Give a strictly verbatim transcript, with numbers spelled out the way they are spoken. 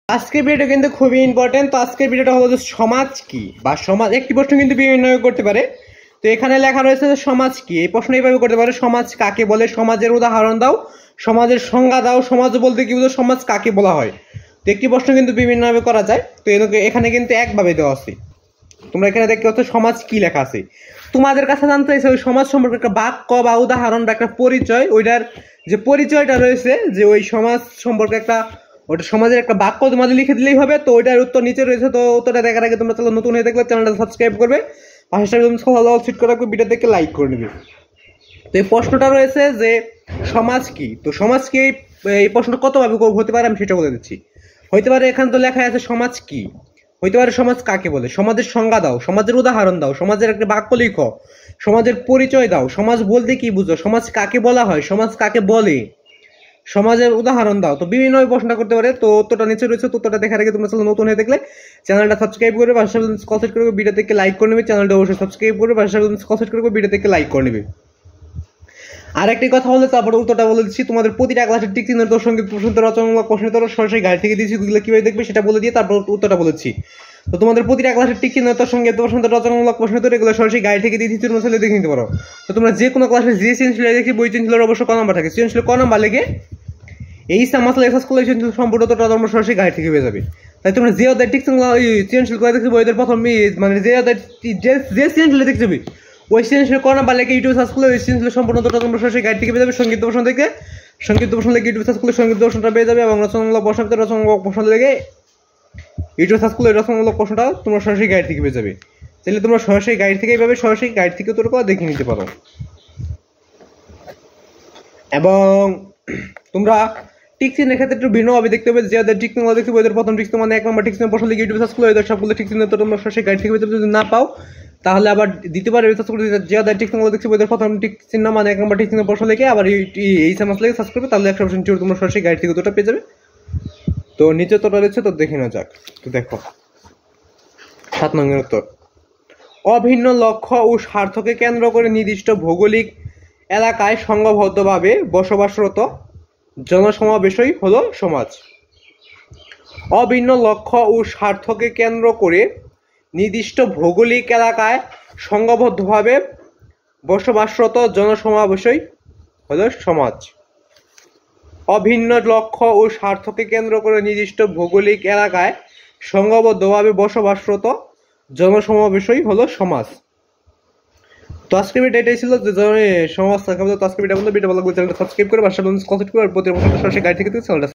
আজকের ভিডিওটা কিন্তু খুবই ইম্পর্টেন্ট। তো আজকের ভিডিওটা হলো যে সমাজ কি বা সমাজ, একটি প্রশ্ন কিন্তু বিভিন্ন করতে পারে। তো এখানে লেখা রয়েছে যে সমাজ কি, এই প্রশ্ন এইভাবে করতে পারে, সমাজ কাকে বলে, সমাজের উদাহরণ দাও, সমাজের সংজ্ঞা দাও, সমাজ বলতে কি বুঝো, সমাজ কাকে বলা হয়। তো একটি প্রশ্ন কিন্তু বিভিন্নভাবে করা যায়। তো এখানে কিন্তু একভাবে দেওয়া আছে। তোমরা এখানে দেখতে পাচ্ছ সমাজ কি লেখা আছে। তোমাদের কাছে জানতে চাইছে ওই সমাজ সম্পর্কে একটা বাক্য বা উদাহরণ বা একটা পরিচয়, ওইটার যে পরিচয়টা রয়েছে, যে ওই সমাজ সম্পর্কে একটা ওটা সমাজের একটা বাক্য তোমাদের লিখে দিলেই হবে। তো ওইটার উত্তর নিচে রয়েছে। তো উত্তরটা দেখার আগে তোমরা তাহলে নতুন হয়ে থাকলে চ্যানেলটা সাবস্ক্রাইব করবে, পাশে সিট করে রাখবে, ভিডিও দেখে লাইক করে নেবে। তো এই প্রশ্নটা রয়েছে যে সমাজ কি। তো সমাজ কি, এই প্রশ্নটা কতভাবে হতে পারে আমি সেটা বলে দিচ্ছি। হইতে পারে এখানে তো লেখা আছে সমাজ কি, হইতে পারে সমাজ কাকে বলে, সমাজের সংজ্ঞা দাও, সমাজের উদাহরণ দাও, সমাজের একটা বাক্য লিখো, সমাজের পরিচয় দাও, সমাজ বলতে কি বুঝো, সমাজ কাকে বলা হয়, সমাজ কাকে বলে, সমাজের উদাহরণ দাও। তো বিভিন্ন প্রশ্নটা করতে পারে। তো উত্তরটা নিচে রয়েছে। তো উত্তরটা দেখার আগে তোমরা নতুন হয়ে দেখলে চ্যানেলটা সাবস্ক্রাইব করবে, পাশে কনসেপ্ট করবে, ভিডিও থেকে লাইক করে নেবে, চ্যানেলটা অবশ্যই সাবস্ক্রাইব করবে, পাশে কনসেপ্ট করবে, ভিডিও থেকে লাইক করে নেবে। আরেকটি কথা হলে তারপরে উত্তরটা বলে দিচ্ছি। তোমাদের প্রতিটা ক্লাসের টিক চিহ্ন সঙ্গীত প্রশ্ন রচনামূলক প্রশ্ন সরাসরি গাইড থেকে দিচ্ছি, ওগুলো কিভাবে দেখবে সেটা বলে দিয়ে তারপর উত্তরটা বলেছি। তো তোমাদের প্রতিটা ক্লাসের টিক চিহ্ন সঙ্গীত প্রশ্ন রচনামূলক প্রশ্ন এগুলো সরাসরি গাইড থেকে দিচ্ছি, তোমরা চাইলে দেখে নিতে পারো। তো তোমরা যে কোনো ক্লাসে যে সৃজনশীল দেখি বই সৃজনশীলের অবশ্য ক নাম্বার থাকে, সৃজনশীল ক নাম্বার লেগে এই মাসলা এক্সাস করলে সম্পূর্ণ তো তোমরা সরাসরি গাইড থেকে পেয়ে যাবে। তাই তোমরা যে অধ্যায় টিক সৃজনশীল করে দেখছি বইদের প্রথম মানে যে অধ্যায় যে সৃজনশীল দেখতে হবে ওই সৃজনশীল ক নাম্বার লেগে ইউটিউব সার্চ করলে ওই সৃজনশীল সম্পূর্ণ তো তোমরা সরাসরি গাইড থেকে পেয়ে যাবে। সঙ্গীত প্রশ্ন থেকে সঙ্গীত প্রশ্ন লেগে ইউটিউব সার্চ করলে সঙ্গীত প্রশ্নটা পেয়ে যাবে, এবং রচনামূলক প্রশ্ন রচনামূলক প্রশ্ন লেগে ইউটিউব সার্চ করলে রচনামূলক প্রশ্নটা তোমরা সরাসরি গাইড থেকে পেয়ে যাবে। তাহলে তোমরা সরাসরি গাইড থেকেই পাবে, সরাসরি গাইড থেকে তোর দেখে নিতে পারো। এবং তোমরা টিক চিহ্নের ক্ষেত্রে একটু ভিন্নভাবে দেখতে হবে। যে টিক চিহ্ন দেখতে বইদের প্রথম টিক চিহ্ন মানে এক নম্বর টিক চিহ্ন প্রশ্ন লিখে ইউটিউব সার্চ করলে ওদের সবগুলো টিক চিহ্ন তো তোমরা সরাসরি গাইড থেকে যদি না পাও তাহলে আবার দ্বিতীয়বার রিসার্চ করে যে আদার টিক চিহ্ন দেখছি বইদের প্রথম টিক চিহ্ন মানে এক নম্বর টিক চিহ্ন প্রশ্ন লিখে আবার এই সামাস লিখে সার্চ করবে, তাহলে একশো পার্সেন্ট তোমরা সরাসরি গাইড থেকে দুটো পেয়ে যাবে। তো নিচে তোটা রয়েছে, তো দেখে নেওয়া যাক। তো দেখো সাত নম্বর উত্তর, অভিন্ন লক্ষ্য ও স্বার্থকে কেন্দ্র করে নির্দিষ্ট ভৌগোলিক এলাকায় সংঘবদ্ধভাবে বসবাসরত জনসমাবেশই হলো সমাজ। অভিন্ন লক্ষ্য ও স্বার্থকে কেন্দ্র করে নির্দিষ্ট ভৌগোলিক এলাকায় সংঘবদ্ধভাবে বসবাসরত জনসমাবেশই হলো সমাজ। অভিন্ন লক্ষ্য ও স্বার্থকে কেন্দ্র করে নির্দিষ্ট ভৌগোলিক এলাকায় সংঘবদ্ধভাবে বসবাসরত জনসমাবেশই হলো সমাজ। তো আজকের ভিডিও এটাই ছিল যে সমাজ থাকা। তো আজকের ভিডিও বলতে ভিডিও ভালো লাগলে চ্যানেলটা সাবস্ক্রাইব করে পাশে কনসেপ্ট করে প্রতি বছর সরাসরি গাইড থেকে চ্যানেলটা